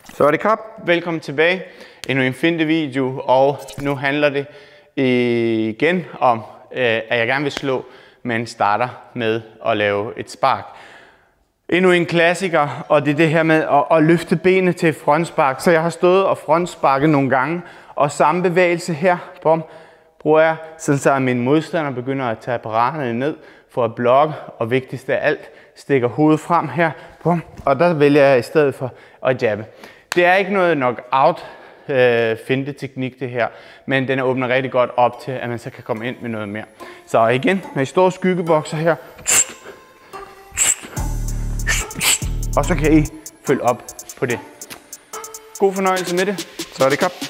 Så er det kap. Velkommen tilbage. Endnu en video, og nu handler det igen om, at jeg gerne vil slå, men starter med at lave et spark. Endnu en klassiker, og det er det her med at løfte benet til et frontspark. Så jeg har stået og frontsparket nogle gange, og samme bevægelse her, bruger jeg, så min modstander begynder at tage apparaterne ned for at blokke, og vigtigst af alt, stikker hovedet frem her, og der vælger jeg i stedet for at jabbe. Det er ikke noget knock-out finteteknik det her, men den åbner rigtig godt op til, at man så kan komme ind med noget mere. Så igen, med store skyggebokser her, og så kan I følge op på det. God fornøjelse med det. Så er det kap.